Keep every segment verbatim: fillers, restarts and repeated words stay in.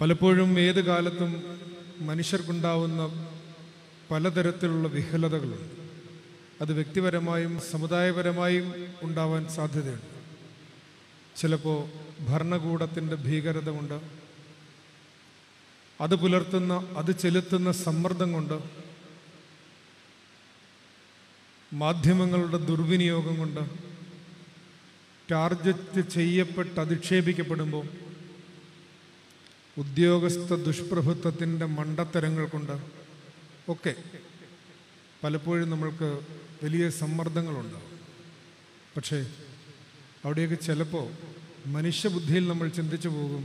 പലപ്പോഴും ഏത് കാലത്തും മനുഷ്യർക്കുണ്ടാവുന്ന പലതരത്തിലുള്ള വിഹലതകളുണ്ട്. അത് വ്യക്തിപരമായും സമുദായപരമായും ഉണ്ടാവാൻ സാധ്യതയുണ്ട്. ചിലപ്പോൾ ഭരണകൂടത്തിൻ്റെ ഭീകരത കൊണ്ട്, അത് പുലർത്തുന്ന അത് ചെലുത്തുന്ന സമ്മർദ്ദം കൊണ്ട്, മാധ്യമങ്ങളുടെ ദുർവിനിയോഗം കൊണ്ട്, ടാർഗറ്റ് ചെയ്യപ്പെട്ട് അധിക്ഷേപിക്കപ്പെടുമ്പോൾ, ഉദ്യോഗസ്ഥ ദുഷ്പ്രഭുത്വത്തിൻ്റെ മണ്ടത്തരങ്ങൾ കൊണ്ട് ഒക്കെ പലപ്പോഴും നമ്മൾക്ക് വലിയ സമ്മർദ്ദങ്ങളുണ്ടാവും. പക്ഷേ അവിടെയൊക്കെ ചിലപ്പോൾ മനുഷ്യബുദ്ധിയിൽ നമ്മൾ ചിന്തിച്ചു പോകും,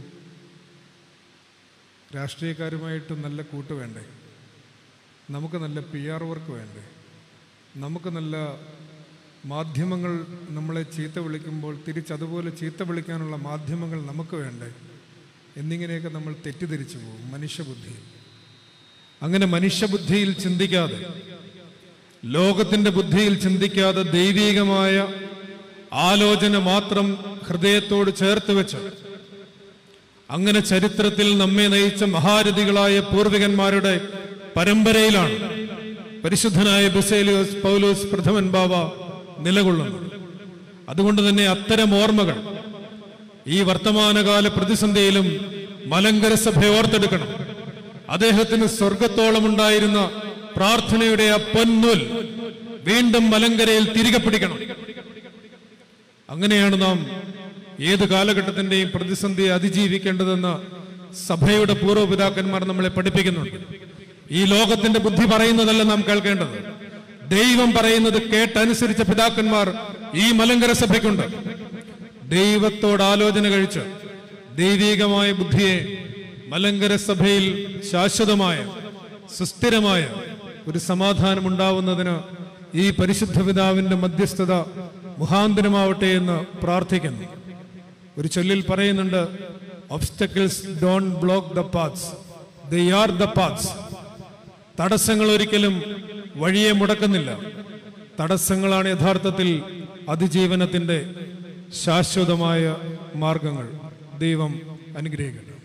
രാഷ്ട്രീയക്കാരുമായിട്ട് നല്ല കൂട്ട് വേണ്ടേ, നമുക്ക് നല്ല പി ആർ വർക്ക് വേണ്ടേ, നമുക്ക് നല്ല മാധ്യമങ്ങൾ നമ്മളെ ചീത്ത വിളിക്കുമ്പോൾ തിരിച്ചതുപോലെ ചീത്ത വിളിക്കാനുള്ള മാധ്യമങ്ങൾ നമുക്ക് വേണ്ടേ എന്നിങ്ങനെയൊക്കെ നമ്മൾ തെറ്റിദ്ധരിച്ചു പോകും മനുഷ്യബുദ്ധിയിൽ. അങ്ങനെ മനുഷ്യബുദ്ധിയിൽ ചിന്തിക്കാതെ, ലോകത്തിൻ്റെ ബുദ്ധിയിൽ ചിന്തിക്കാതെ ദൈവീകമായ ആലോചന മാത്രം ഹൃദയത്തോട് ചേർത്ത് വെച്ച്, അങ്ങനെ ചരിത്രത്തിൽ നമ്മെ നയിച്ച മഹാരഥികളായ പൂർവികന്മാരുടെ പരമ്പരയിലാണ് പരിശുദ്ധനായ ബസേലിയോസ് പൗലോസ് പ്രഥമൻ ബാവ നിലകൊള്ളുന്നത്. അതുകൊണ്ട് തന്നെ അത്തരം ഓർമ്മകൾ ഈ വർത്തമാനകാല പ്രതിസന്ധിയിലും മലങ്കര സഭ ഓർത്തെടുക്കണം. അദ്ദേഹത്തിന് സ്വർഗത്തോളം ഉണ്ടായിരുന്ന പ്രാർത്ഥനയുടെ ആ പൊന്നൂൽ വീണ്ടും മലങ്കരയിൽ തിരികെ പിടിക്കണം. അങ്ങനെയാണ് നാം ഏത് കാലഘട്ടത്തിന്റെയും പ്രതിസന്ധിയെ അതിജീവിക്കേണ്ടതെന്ന് സഭയുടെ പൂർവ്വപിതാക്കന്മാർ നമ്മളെ പഠിപ്പിക്കുന്നുണ്ട്. ഈ ലോകത്തിന്റെ ബുദ്ധി പറയുന്നതല്ല നാം കേൾക്കേണ്ടത്, ദൈവം പറയുന്നത് കേട്ടനുസരിച്ച പിതാക്കന്മാർ ഈ മലങ്കര സഭയ്ക്കുണ്ട്. ദൈവത്തോട് ആലോചന കഴിച്ച് ദൈവികമായ ബുദ്ധിയെ മലങ്കര സഭയിൽ ശാശ്വതമായ സുസ്ഥിരമായ ഒരു സമാധാനം ഉണ്ടാവുന്നതിന് ഈ പരിശുദ്ധ പിതാവിന്റെ മധ്യസ്ഥത മുഖാന്തരമാവട്ടെ എന്ന് പ്രാർത്ഥിക്കുന്നു. ഒരു ചൊല്ലിൽ പറയുന്നുണ്ട്, obstacles don't block the paths, they are the paths. തടസ്സങ്ങൾ ഒരിക്കലും വഴിയെ മുടക്കുന്നില്ല, തടസ്സങ്ങളാണ് യഥാർത്ഥത്തിൽ അതിജീവനത്തിന്റെ ശാശ്വതമായ മാർഗങ്ങൾ. ദൈവം അനുഗ്രഹിക്കട്ടെ.